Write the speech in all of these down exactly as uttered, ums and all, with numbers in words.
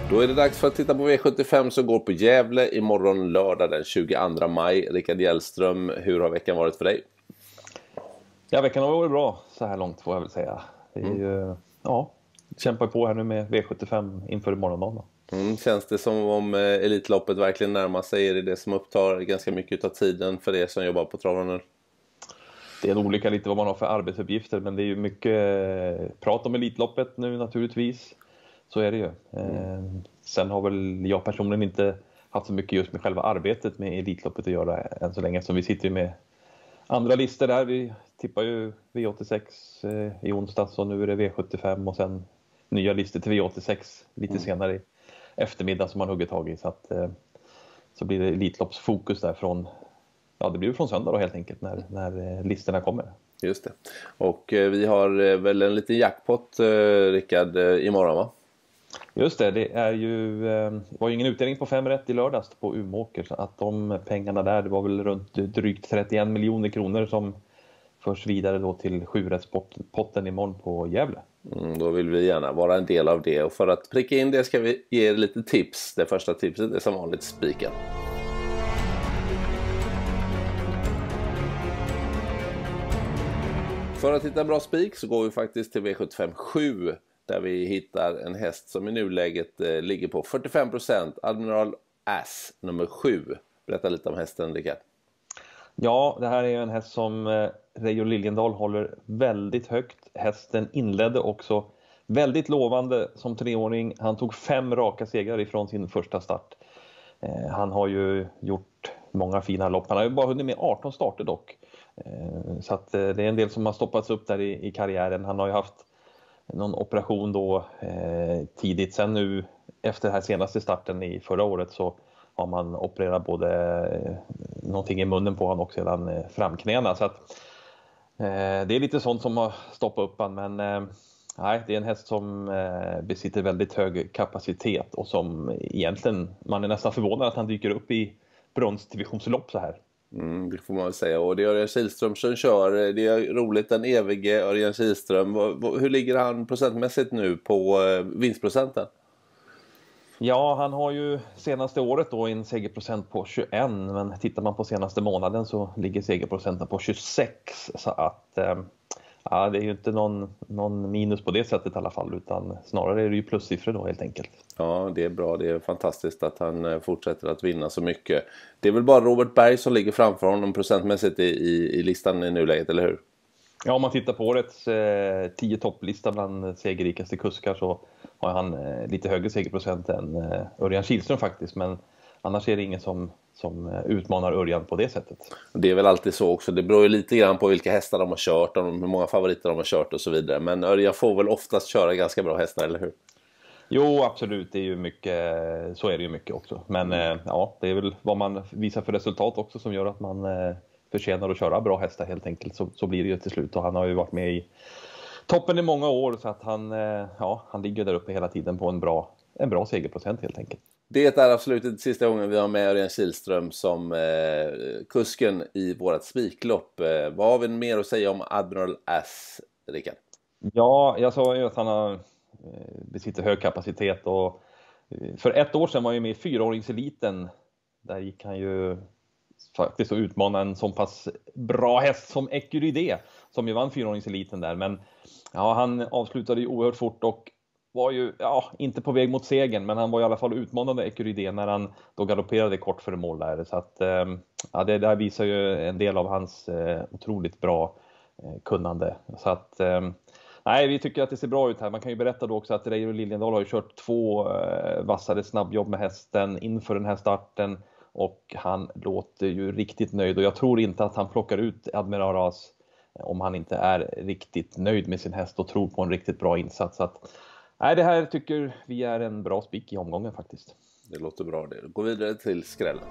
Då är det dags för att titta på V sjuttiofem som går på Gävle imorgon lördag den tjugoandra maj. Rickard Hjellström, hur har veckan varit för dig? Ja, veckan har varit bra så här långt får jag väl säga. Det är mm. ju, ja, kämpar på här nu med V sjuttiofem inför morgondagen. Mm, känns det som om eh, Elitloppet verkligen närmar sig? Är det det som upptar ganska mycket av tiden för er som jobbar på travarna? Det är olika lite vad man har för arbetsuppgifter, men det är ju mycket prat om Elitloppet nu naturligtvis. Så är det ju. Mm. Eh, sen har väl jag personligen inte haft så mycket just med själva arbetet med Elitloppet att göra än så länge, som vi sitter med andra listor där. Vi tippar ju V åttiosex eh, i onsdags och nu är det V sjuttiofem och sen nya listor till V åttiosex lite mm. senare i eftermiddag som man hugger tag i. Så, att, eh, så blir det Elitloppsfokus där från, ja det blir från söndag då helt enkelt när, när eh, listorna kommer. Just det. Och eh, vi har eh, väl en liten jackpot eh, Rickard eh, imorgon va? Just det, det är ju, eh, var ju ingen utdelning på fem rätt i lördags på Umeåker, så att de pengarna där, det var väl runt drygt trettioen miljoner kronor som förs vidare då till sjurättspotten imorgon på Gävle. Mm, då vill vi gärna vara en del av det, och för att pricka in det ska vi ge er lite tips. Det första tipset är som vanligt spiken. För att hitta en bra spik så går vi faktiskt till V sjuttiofem sju, där vi hittar en häst som i nuläget eh, ligger på fyrtiofem procent. Admiral As nummer sju. Berätta lite om hästen, Rickard. Ja, det här är en häst som eh, Reijo Liljendahl håller väldigt högt. Hästen inledde också väldigt lovande som treåring. Han tog fem raka segrar ifrån sin första start. Eh, han har ju gjort många fina lopp. Han har ju bara hunnit med arton starter dock. Eh, så att, eh, det är en del som har stoppats upp där i, i karriären. Han har ju haft någon operation då eh, tidigt. Sen nu efter den här senaste starten i förra året så har man opererat både eh, någonting i munnen på honom och sedan eh, framknäna. Så att eh, det är lite sånt som har stoppat upp han. Men eh, nej, det är en häst som eh, besitter väldigt hög kapacitet och som egentligen, man är nästan förvånad att han dyker upp i bronsdivisionslopp så här. Mm, det får man väl säga. Och det är Örjan Kihlström som kör. Det är roligt, den evige Örjan Kihlström. Hur ligger han procentmässigt nu på vinstprocenten? Ja, han har ju senaste året då en segerprocent på tjugoett. Men tittar man på senaste månaden så ligger segerprocenten på tjugosex. Så att ja, det är ju inte någon, någon minus på det sättet i alla fall. Utan snarare är det ju plussiffror då helt enkelt. Ja, det är bra. Det är fantastiskt att han fortsätter att vinna så mycket. Det är väl bara Robert Berg som ligger framför honom procentmässigt i, i, i listan i nuläget, eller hur? Ja, om man tittar på årets eh, tio topplista bland segerrikaste kuskar så har han eh, lite högre segerprocent än eh, Örjan Kihlström faktiskt. Men annars är det ingen som, som utmanar Örjan på det sättet. Det är väl alltid så också. Det beror ju lite grann på vilka hästar de har kört, och hur många favoriter de har kört och så vidare. Men Örjan får väl oftast köra ganska bra hästar, eller hur? Jo, absolut. Det är ju mycket, så är det ju mycket också. Men eh, ja, det är väl vad man visar för resultat också som gör att man eh, förtjänar att köra bra hästar helt enkelt. Så, så blir det ju till slut. Och han har ju varit med i toppen i många år, så att han, eh, ja, han ligger där uppe hela tiden på en bra, en bra segerprocent helt enkelt. Det är absolut inte sista gången vi har med Örjan Kihlström som eh, kusken i vårat spiklopp. Eh, vad har vi mer att säga om Admiral As, Rickard? Ja, jag sa ju att han har besitter hög kapacitet, och för ett år sedan var han ju med i fyraåringseliten. Där gick han ju faktiskt att utmana en så pass bra häst som Ecuride som ju vann fyraåringseliten där. Men ja, han avslutade ju oerhört fort och var ju ja, inte på väg mot segern, men han var i alla fall utmanande Ecuride när han då galopperade kort före mål där. Så att ja, det där visar ju en del av hans eh, otroligt bra eh, kunnande. Så att eh, nej, vi tycker att det ser bra ut här. Man kan ju berätta då också att Reijo Liljendahl har ju kört två eh, vassare snabbjobb med hästen inför den här starten. Och han låter ju riktigt nöjd. Och jag tror inte att han plockar ut Admiral As om han inte är riktigt nöjd med sin häst och tror på en riktigt bra insats. Så att, nej, det här tycker vi är en bra spik i omgången faktiskt. Det låter bra det. Gå vidare till skrällen.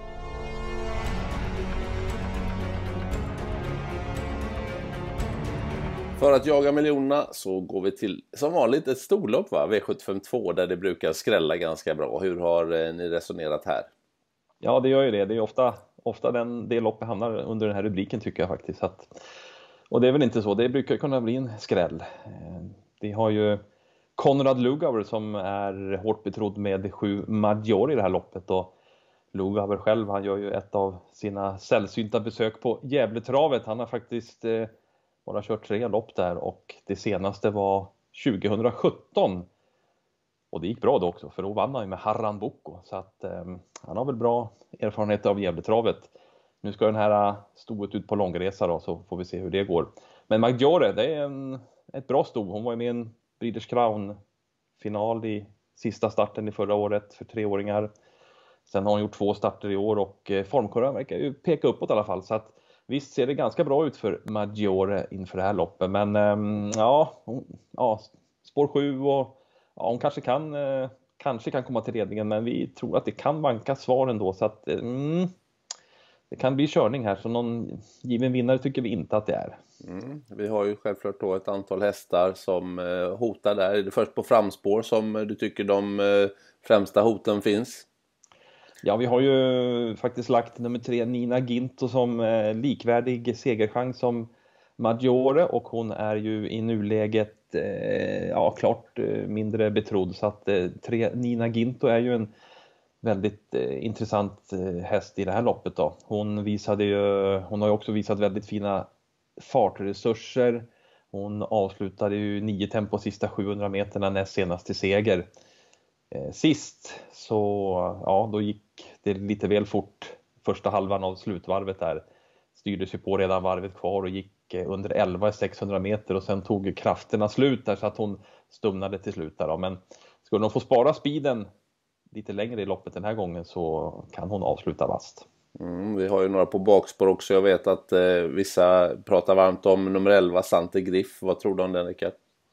För att jaga miljonerna så går vi till, som vanligt, ett storlopp va? V sjuttiofem två, där det brukar skrälla ganska bra. Hur har eh, ni resonerat här? Ja, det gör ju det. Det är ofta, ofta den, det loppet hamnar under den här rubriken tycker jag faktiskt. Att, och det är väl inte så. Det brukar kunna bli en skräll. Vi har ju Konrad Lugauer som är hårt betrodd med sju Maggiore i det här loppet. Och Lugauer själv, han gör ju ett av sina sällsynta besök på Gävletravet. Han har faktiskt eh, bara kört tre lopp där och det senaste var tjugohundrasjutton. Och det gick bra då också, för då vann han ju med Harran Boko. Så att eh, han har väl bra erfarenhet av Gävletravet. Nu ska den här stoet ut på långresa då, så får vi se hur det går. Men Maggiore, det är en, ett bra sto. Hon var ju med i en Breeders Crown-final i sista starten i förra året för treåringar. Sen har hon gjort två starter i år och formkurvan verkar ju peka uppåt i alla fall. Så att visst ser det ganska bra ut för Maggiore inför det här loppet. Men ähm, ja, hon, ja, spår sju och ja, hon kanske kan, äh, kanske kan komma till ledningen. Men vi tror att det kan vanka svar ändå. Så att mm, det kan bli körning här. Så någon given vinnare tycker vi inte att det är. Mm. Vi har ju självklart då ett antal hästar som eh, hotar där. Är det först på framspår som du tycker de eh, främsta hoten finns? Ja, vi har ju faktiskt lagt nummer tre Nina Ginto som eh, likvärdig segerchans som Maggiore, och hon är ju i nuläget eh, ja, klart eh, mindre betrodd. Så att eh, tre Nina Ginto är ju en väldigt eh, intressant eh, häst i det här loppet då. Hon visade ju, hon har ju också visat väldigt fina fartresurser. Hon avslutade ju nio tempo sista sjuhundra meterna näst senast till seger. Eh, sist så ja, då gick det lite väl fort första halvan av slutvarvet där. Styrdes ju på redan varvet kvar och gick eh, under elva sexhundra meter och sen tog krafterna slut där så att hon stumnade till slut där då. Men skulle hon få spara speeden lite längre i loppet den här gången så kan hon avsluta vast. Mm, vi har ju några på bakspår också. Jag vet att eh, vissa pratar varmt om nummer elva Sante Griff. Vad tror du om den, Rickard?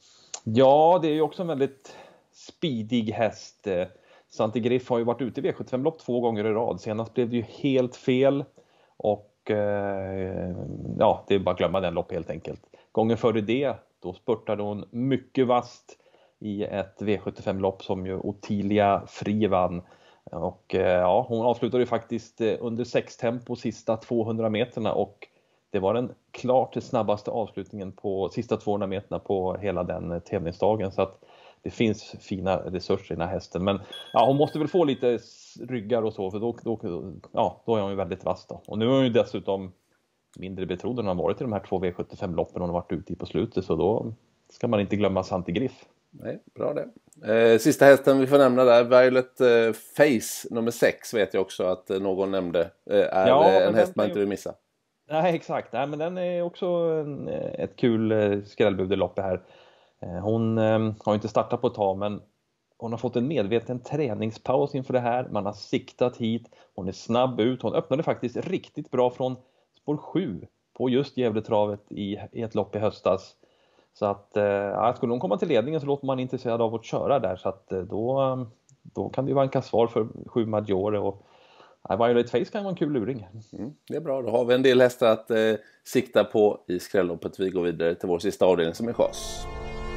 Ja, det är ju också en väldigt speedig häst. Sante Griff har ju varit ute i V sjuttiofem-lopp två gånger i rad. Senast blev det ju helt fel. Och eh, ja, det är bara att glömma den lopp helt enkelt. Gången före det, då spurtade hon mycket vast i ett V sjuttiofem-lopp som ju Ottilia Fri vann. Och eh, ja, hon avslutade ju faktiskt under sex tempo sista tvåhundra meterna och det var den klart snabbaste avslutningen på sista tvåhundra meterna på hela den tävlingsdagen. Så att det finns fina resurser i den här hästen. Men ja, hon måste väl få lite ryggar och så, för då, då, ja, då är hon ju väldigt vass då. Och nu är hon ju dessutom mindre betrodd än hon har varit i de här två V sjuttiofem-loppen hon har varit ute i på slutet. Så då ska man inte glömma Sante Griff. Nej, bra det. Eh, sista hästen vi får nämna där, Violet eh, Face nummer sex vet jag också att eh, någon nämnde. Eh, är ja, eh, en häst man inte vill missa. Nej, exakt. Nej, men den är också en, ett kul eh, skrällbud i loppet här. Eh, hon eh, har inte startat på ett tag, men hon har fått en medveten träningspaus inför det här. Man har siktat hit. Hon är snabb ut. Hon öppnade faktiskt riktigt bra från spår sju på just Gävletravet i, i ett lopp i höstas. Så att eh, skulle hon komma till ledningen så låter man intresserad av att köra där. Så att eh, då, då kan det ju vanka svar för sju Maggiore. Och eh, Violet Face kan vara en kul luring. Mm, det är bra, då har vi en del hästar att eh, sikta på i skrälloppet. Vi går vidare till vår sista avdelning som är chas.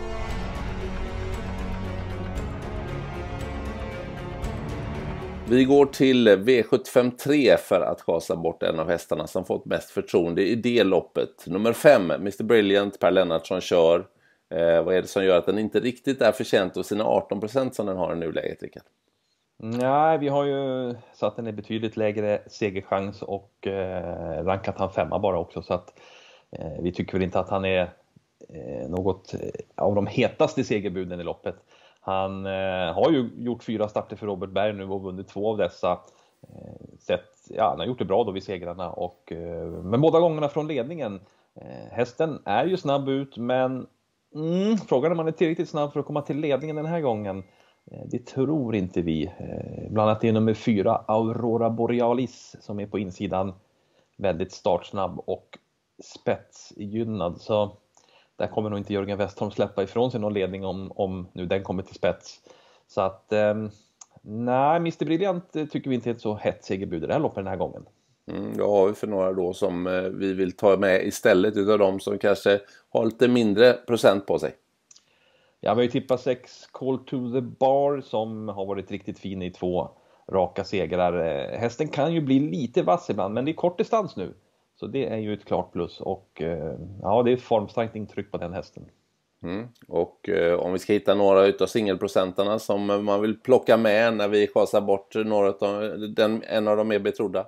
Vi går till V sjuttiofem tre för att chasa bort en av hästarna som fått mest förtroende i det loppet. Nummer fem, mister Brilliant, Per Lennartsson kör. Eh, vad är det som gör att den inte riktigt är förtjänt av sina arton procent som den har i nuläget, Rickard? Nej, vi har ju satt den i betydligt lägre segerchans och eh, rankat han femma bara också. Så att eh, vi tycker väl inte att han är eh, något av de hetaste segerbuden i loppet. Han eh, har ju gjort fyra starter för Robert Berg nu och vunnit två av dessa. Eh, sett, ja, han har gjort det bra då vid segrarna. Och, eh, men båda gångerna från ledningen. Eh, hästen är ju snabb ut, men mm, frågan är om man är tillräckligt snabb för att komma till ledningen den här gången. Eh, det tror inte vi. Eh, bland annat är nummer fyra Aurora Borealis som är på insidan. Väldigt startsnabb och spetsgynnad. Så där kommer nog inte Jörgen Westholm släppa ifrån sig någon ledning om, om nu den kommer till spets. Så att, eh, nej, mister Brilliant tycker vi inte är ett så hett segerbud i det här loppet den här gången. Mm, då har vi för några då som eh, vi vill ta med istället utav de som kanske har lite mindre procent på sig. Ja, vi har ju tippat sex Call to the Bar som har varit riktigt fin i två raka segrar. Eh, hästen kan ju bli lite vass ibland, men det är kort distans nu. Så det är ju ett klart plus och ja, det är formstarkt intryck på den hästen. Mm. Och eh, om vi ska hitta några utav singelprocentarna som man vill plocka med när vi chasar bort några av den, en av de mer betrodda.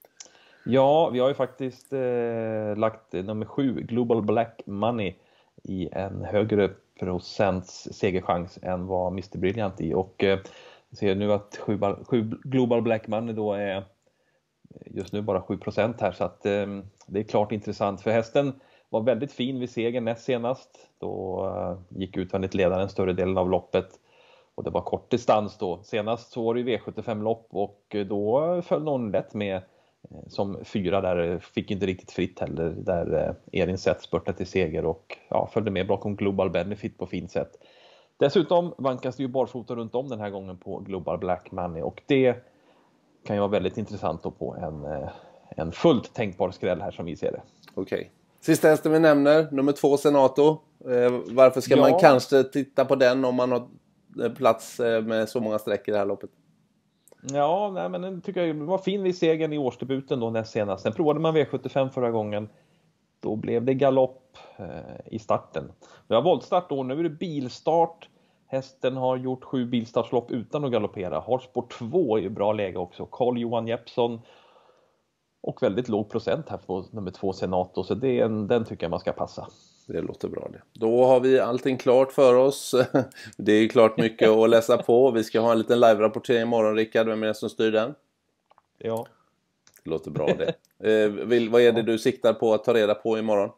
Ja, vi har ju faktiskt eh, lagt nummer sju, Global Black Money, i en högre procents segerchans än vad mister Brilliant i. Och eh, jag ser nu att sju, sju Global Black Money då är just nu bara sju procent här, så att eh, det är klart intressant. För hästen var väldigt fin vid segern näst senast. Då eh, gick utvändigt ledaren större delen av loppet. Och det var kort distans då. Senast så var det ju V sjuttiofem-lopp och då föll någon lätt med eh, som fyra där. Fick inte riktigt fritt heller. Där eh, Erin Seth spurtade till seger och ja, följde med bakom Global Benefit på fint sätt. Dessutom vankas det ju barfota runt om den här gången på Global Black Money. Och det kan ju vara väldigt intressant då på en, eh, en fullt tänkbar skräll här som vi ser det. Okej. Okay. Sista hästen vi nämner, nummer två Senato. Eh, varför ska ja. man kanske titta på den om man har plats med så många streck i det här loppet? Ja, nej, men den tycker jag var fin vid segern i årsdebuten då näst senast. Sen provade man V sjuttiofem förra gången. Då blev det galopp eh, i starten. Vi har voltstart då, nu är det bilstart. Hästen har gjort sju bilstartslopp utan att galoppera. Har spår två i bra läge också. Carl Johan Jeppsson. Och väldigt låg procent här på nummer två Senato. Så det är en, den tycker jag man ska passa. Det låter bra det. Då har vi allting klart för oss. Det är klart mycket att läsa på. Vi ska ha en liten live-rapportering imorgon, Rickard. Vem är det som styr den? Ja. Det låter bra det. Eh, vill, vad är det du siktar på att ta reda på imorgon?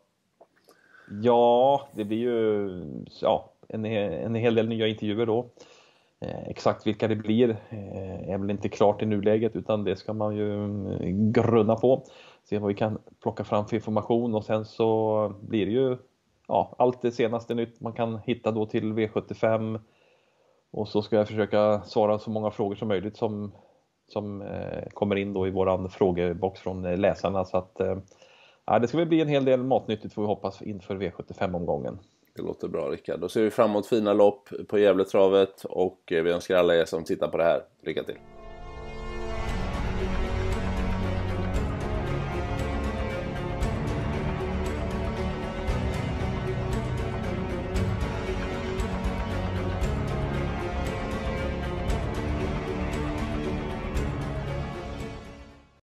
Ja, det blir ju ja, en, en hel del nya intervjuer då. Eh, exakt vilka det blir eh, är väl inte klart i nuläget, utan det ska man ju grunna på. Se vad vi kan plocka fram för information, och sen så blir det ju ja, allt det senaste nytt man kan hitta då till V sjuttiofem. Och så ska jag försöka svara så många frågor som möjligt som, som eh, kommer in då i våran frågebox från läsarna. Så att eh, ja, det ska väl bli en hel del matnyttigt, får vi hoppas, inför V sjuttiofem-omgången. Det låter bra, Rickard. Då ser vi fram emot fina lopp på Gävletravet och vi önskar alla er som tittar på det här lycka till.